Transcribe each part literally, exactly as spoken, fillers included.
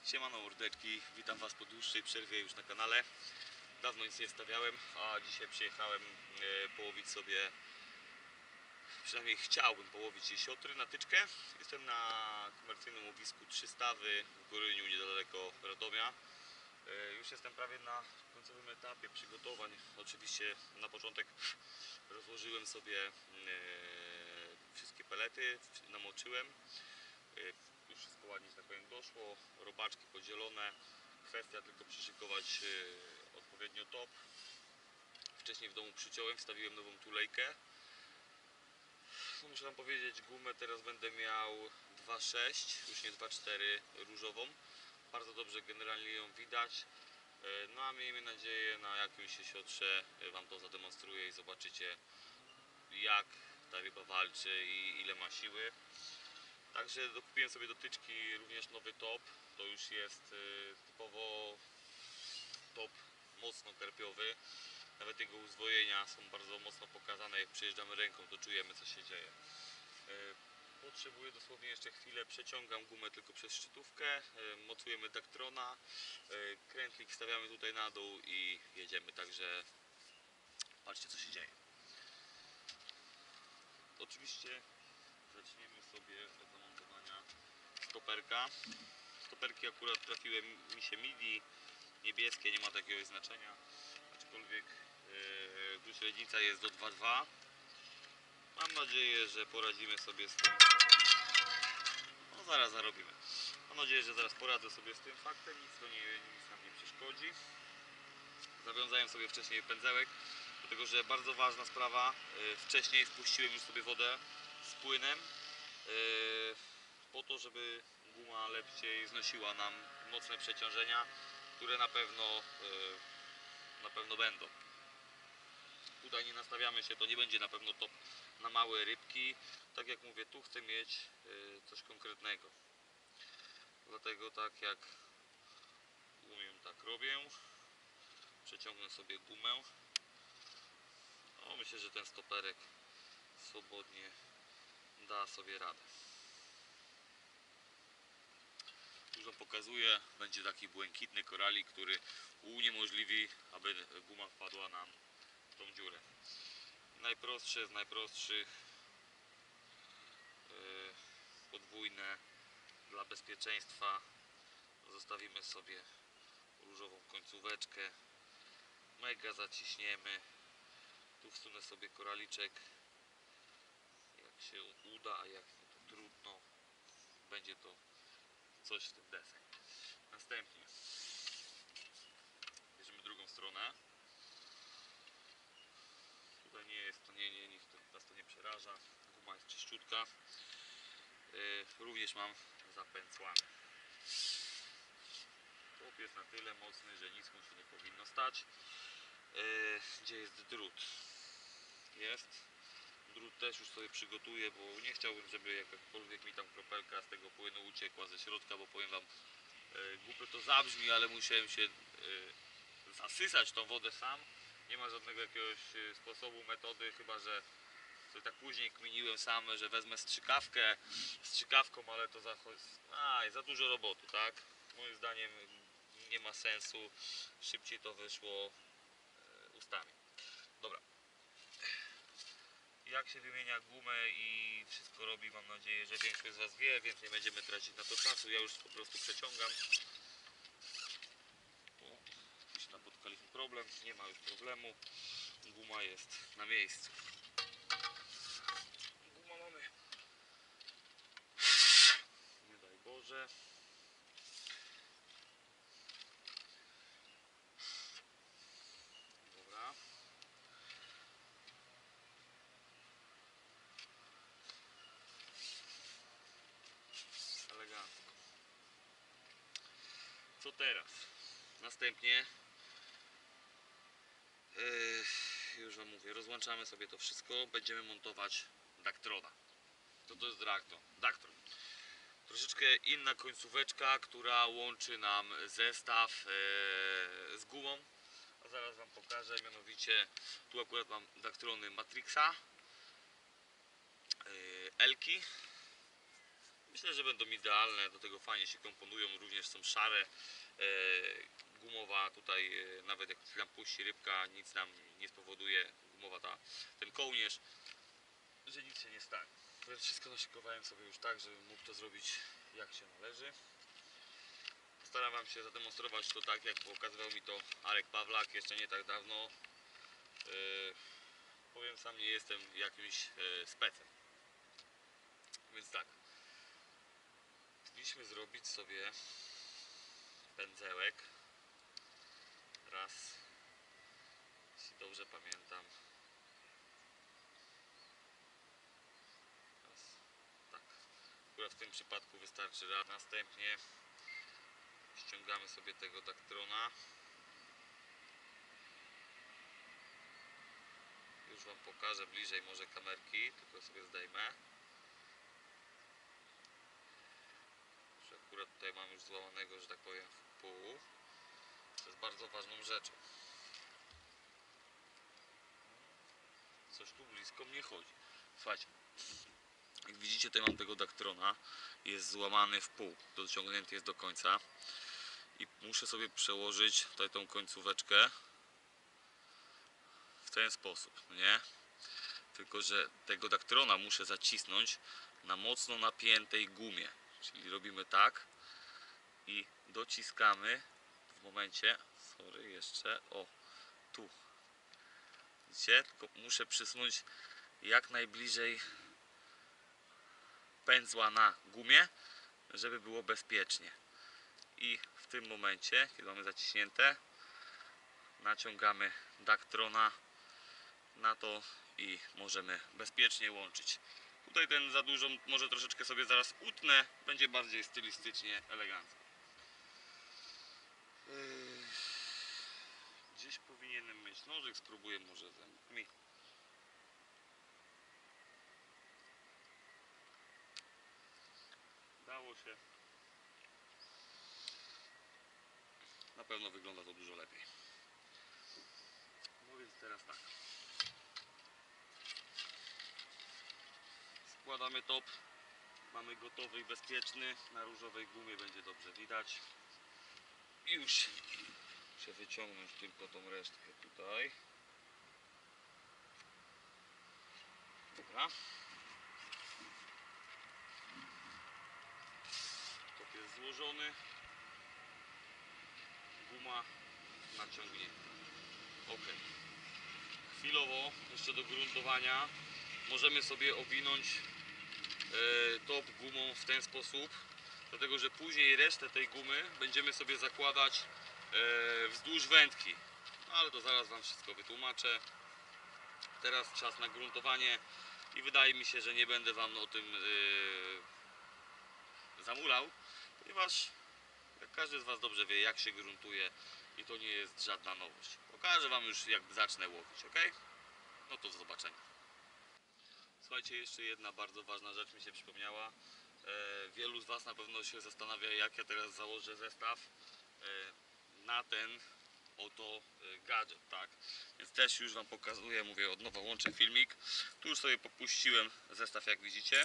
Siemano mordeczki, witam was po dłuższej przerwie już na kanale. Dawno nic nie stawiałem, a dzisiaj przyjechałem e, połowić sobie, przynajmniej chciałbym połowić jesiotry na tyczkę. Jestem na komercyjnym łowisku Trzy Stawy w Goryniu, niedaleko Radomia. E, już jestem prawie na końcowym etapie przygotowań. Oczywiście na początek rozłożyłem sobie e, wszystkie pelety, namoczyłem. E, już wszystko ładnie, że tak powiem, doszło, robaczki podzielone, kwestia tylko przyszykować e, odpowiednio top. Wcześniej w domu przyciąłem, wstawiłem nową tulejkę. No, muszę wam powiedzieć, gumę teraz będę miał dwa sześć, już nie dwa cztery różową. Bardzo dobrze generalnie ją widać. E, no a miejmy nadzieję, na jakimś siotrze wam to zademonstruję i zobaczycie, jak ta ryba walczy i ile ma siły. Także dokupiłem sobie do tyczki również nowy top. To już jest y, typowo top mocno karpiowy. Nawet jego uzwojenia są bardzo mocno pokazane. Jak przejeżdżamy ręką, to czujemy, co się dzieje. Y, potrzebuję dosłownie jeszcze chwilę. Przeciągam gumę tylko przez szczytówkę. Y, mocujemy daktrona. Y, krętlik stawiamy tutaj na dół i jedziemy. Także patrzcie, co się dzieje. Oczywiście zaczniemy sobie od zamontowania stoperka. Stoperki akurat trafiły mi się midi, niebieskie, nie ma takiego znaczenia, aczkolwiek yy, tu średnica jest do dwa dwa. Mam nadzieję, że poradzimy sobie z tym. No zaraz zarobimy. Mam nadzieję, że zaraz poradzę sobie z tym faktem, nic to nie, nic nam nie przeszkodzi. Zawiązałem sobie wcześniej pędzełek, dlatego że bardzo ważna sprawa, yy, wcześniej wpuściłem już sobie wodę z płynem, yy, po to, żeby guma lepiej znosiła nam mocne przeciążenia, które na pewno yy, na pewno będą. Tutaj nie nastawiamy się, to nie będzie na pewno top na małe rybki. Tak jak mówię, tu chcę mieć yy, coś konkretnego. Dlatego tak jak umiem, tak robię. Przeciągnę sobie gumę. No, myślę, że ten stoperek swobodnie da sobie radę. Już wam pokazuję, będzie taki błękitny koralik, który uniemożliwi, aby guma wpadła nam w tą dziurę. Najprostsze z najprostszych, yy, podwójne dla bezpieczeństwa. Zostawimy sobie różową końcóweczkę, mega zaciśniemy. Tu wsunę sobie koraliczek, jak się uda, a jak nie, to trudno, będzie to coś w tym deseń. Następnie bierzemy drugą stronę. Tutaj nie jest to, nie, nie, nikt nas to nie przeraża. Guma jest czyściutka. Yy, również mam zapęcłane. Top jest na tyle mocny, że nic mu się nie powinno stać. Yy, gdzie jest drut? Jest. Drut też już sobie przygotuję, bo nie chciałbym, żeby jakakolwiek mi tam kropelka z tego płynu uciekła ze środka, bo powiem wam, yy, głupio to zabrzmi, ale musiałem się yy, zasysać tą wodę sam. Nie ma żadnego jakiegoś sposobu, metody, chyba że sobie tak później kminiłem sam, że wezmę strzykawkę, strzykawką, ale to za, a, za dużo roboty, tak? Moim zdaniem nie ma sensu, szybciej to wyszło ustami. Dobra. Jak się wymienia gumę i wszystko robi, mam nadzieję, że większość z was wie, więc nie będziemy tracić na to czasu, ja już po prostu przeciągam. O, gdzieś napotkaliśmy problem, nie ma już problemu, guma jest na miejscu. Guma mamy, nie daj Boże. Dobra. Elegancko. Co teraz? Następnie yy, już wam mówię, rozłączamy sobie to wszystko, będziemy montować daktrona. Co to jest daktron? Daktron. Troszeczkę inna końcóweczka, która łączy nam zestaw yy, z gumą. A zaraz wam pokażę, mianowicie tu akurat mam daktrony Matrixa, yy, Elki. Myślę, że będą idealne, do tego fajnie się komponują, również są szare, e, gumowa tutaj, e, nawet jak nam puści rybka, nic nam nie spowoduje, gumowa ta, ten kołnierz, że nic się nie stanie. Więc wszystko naszykowałem sobie już tak, żebym mógł to zrobić jak się należy. Postaram wam się zademonstrować to tak, jak pokazywał mi to Arek Pawlak jeszcze nie tak dawno. e, Powiem, sam nie jestem jakimś e, specem. Więc tak, powinniśmy zrobić sobie pędzełek. Raz, jeśli dobrze pamiętam. Raz, tak. Akurat w tym przypadku wystarczy raz. Następnie ściągamy sobie tego daktrona. Już wam pokażę bliżej może kamerki, tylko sobie zdejmę. Że akurat tutaj mam już złamanego, że tak powiem, w pół. To jest bardzo ważną rzeczą. Coś tu blisko mnie chodzi. Słuchajcie, jak widzicie, tutaj mam tego daktrona. Jest złamany w pół, dociągnięty jest do końca. I muszę sobie przełożyć tutaj tą końcóweczkę w ten sposób, nie? Tylko że tego daktrona muszę zacisnąć na mocno napiętej gumie. Czyli robimy tak i dociskamy w momencie, sorry, jeszcze, o, tu. Widzicie? Tylko muszę przysunąć jak najbliżej pędzła na gumie, żeby było bezpiecznie. I w tym momencie, kiedy mamy zaciśnięte, naciągamy daktrona na to i możemy bezpiecznie łączyć. Tutaj ten za dużo może troszeczkę sobie zaraz utnę, będzie bardziej stylistycznie, elegancko. Yy, gdzieś powinienem mieć nożyk, spróbuję może zębami. Dało się. Na pewno wygląda to dużo lepiej. No więc teraz tak. Składamy top. Mamy gotowy i bezpieczny. Na różowej gumie będzie dobrze widać. Już muszę wyciągnąć tylko tą resztkę tutaj. Dobra. Top jest złożony. Guma naciągnięta. Ok. Chwilowo jeszcze do gruntowania możemy sobie owinąć e, top gumą w ten sposób, dlatego że później resztę tej gumy będziemy sobie zakładać e, wzdłuż wędki. No, ale to zaraz wam wszystko wytłumaczę. Teraz czas na gruntowanie i wydaje mi się, że nie będę wam o tym e, zamulał, ponieważ jak każdy z was dobrze wie, jak się gruntuje i to nie jest żadna nowość. Pokażę wam już, jak zacznę łowić, ok? No to do zobaczenia. Słuchajcie, jeszcze jedna bardzo ważna rzecz mi się przypomniała. E, wielu z was na pewno się zastanawia, jak ja teraz założę zestaw e, na ten oto e, gadżet, tak? Więc też już wam pokazuję, mówię, od nowa łączę filmik. Tu już sobie popuściłem zestaw, jak widzicie.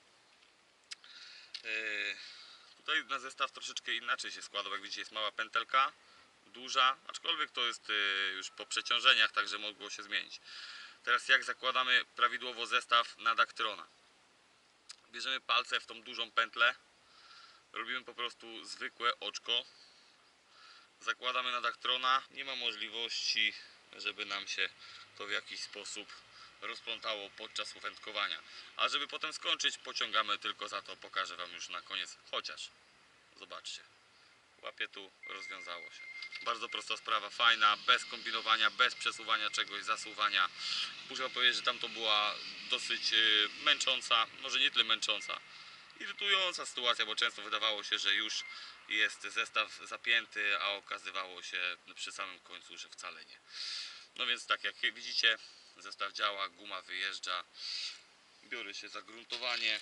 E, tutaj na zestaw troszeczkę inaczej się składał, jak widzicie, jest mała pętelka, duża, aczkolwiek to jest e, już po przeciążeniach, także mogło się zmienić. Teraz jak zakładamy prawidłowo zestaw na daktrona? Bierzemy palce w tą dużą pętlę, robimy po prostu zwykłe oczko, zakładamy na daktrona, nie ma możliwości, żeby nam się to w jakiś sposób rozplątało podczas wędkowania. A żeby potem skończyć, pociągamy tylko za to, pokażę wam już na koniec, chociaż zobaczcie, łapie tu, rozwiązało się. Bardzo prosta sprawa, fajna, bez kombinowania, bez przesuwania czegoś, zasuwania. Muszę powiedzieć, że tam to była dosyć męcząca, może nie tyle męcząca, irytująca sytuacja, bo często wydawało się, że już jest zestaw zapięty, a okazywało się przy samym końcu, że wcale nie. No więc tak, jak widzicie, zestaw działa, guma wyjeżdża, biorę się za gruntowanie.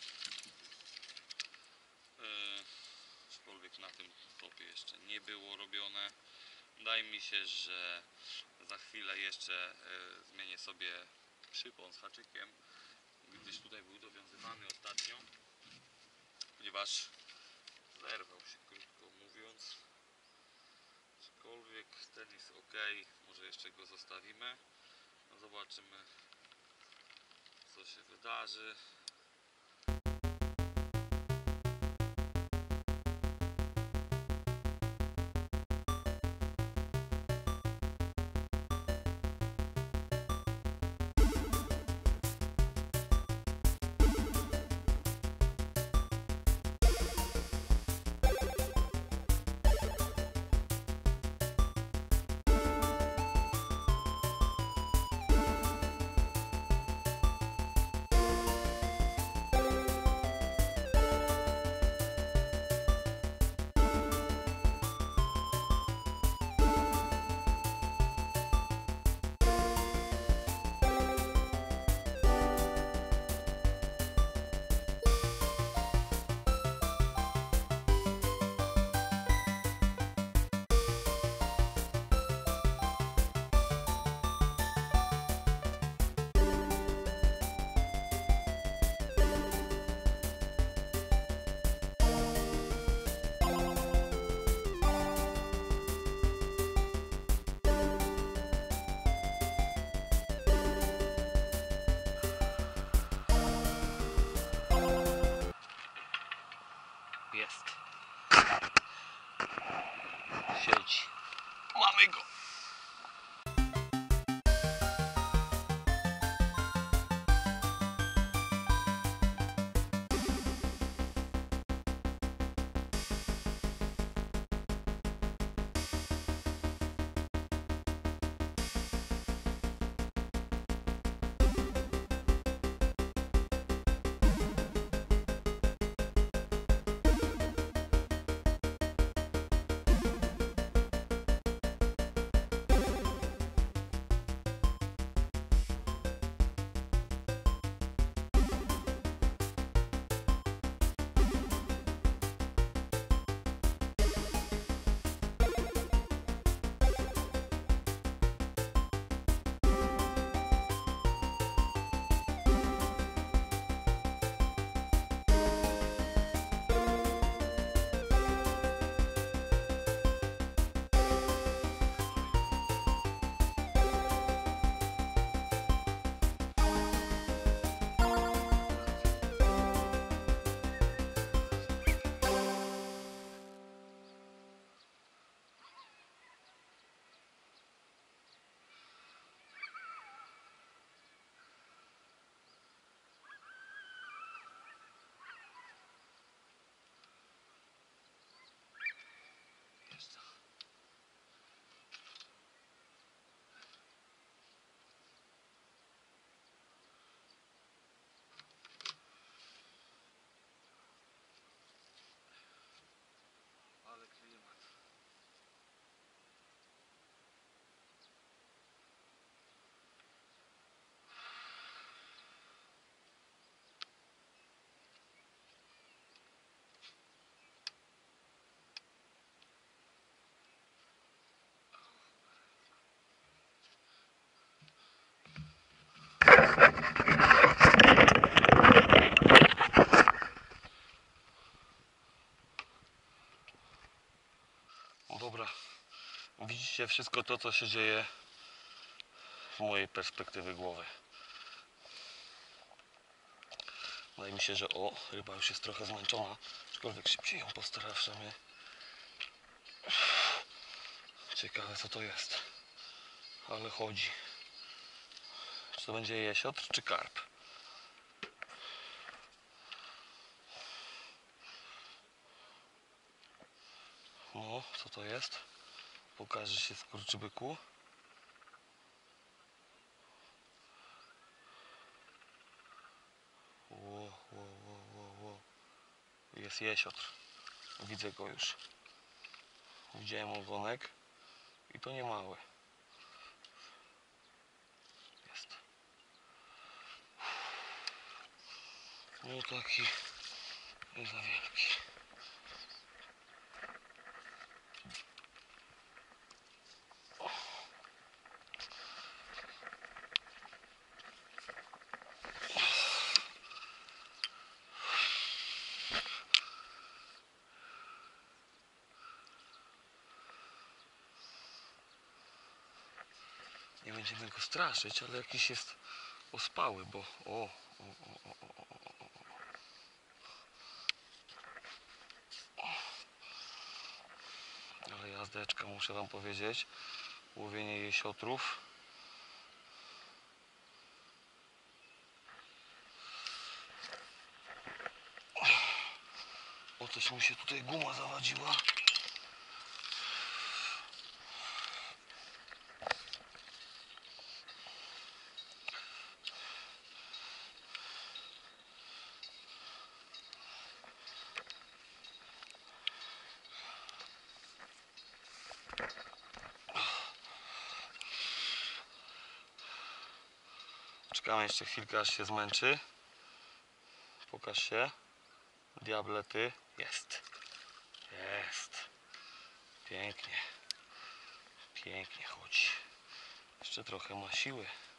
Aczkolwiek na tym topie jeszcze nie było robione. Wydaje mi się, że za chwilę jeszcze zmienię sobie przypon z haczykiem, gdyż tutaj był dowiązywany ostatnio. ponieważ zerwał się, krótko mówiąc. Aczkolwiek ten jest ok, może jeszcze go zostawimy. No zobaczymy, co się wydarzy. Jest. Siedzi. Mamy go. Ale klimat. No dobra, widzicie wszystko to, co się dzieje z mojej perspektywy głowy. Wydaje mi się, że o, ryba już jest trochę zmęczona, aczkolwiek szybciej ją postaramy. Ciekawe, co to jest, ale chodzi. Czy to będzie jesiotr, czy karp? No, co to jest? Pokaże się, skurczybyku. Ło, ło, ło, ło, ło. Jest jesiotr. Widzę go już. Widziałem ogonek i to nie mały. Jest. No taki nie za wielki. będziemy go straszyć, ale jakiś jest ospały, bo o, o, o, o, o, o, o. Ale jazdeczka, muszę wam powiedzieć, łowienie jesiotrów. O, coś mu się tutaj guma zawadziła. Czekamy jeszcze chwilkę, aż się zmęczy. Pokaż się. Diablety. Jest. Jest. Pięknie. Pięknie chodzi. Jeszcze trochę ma siły.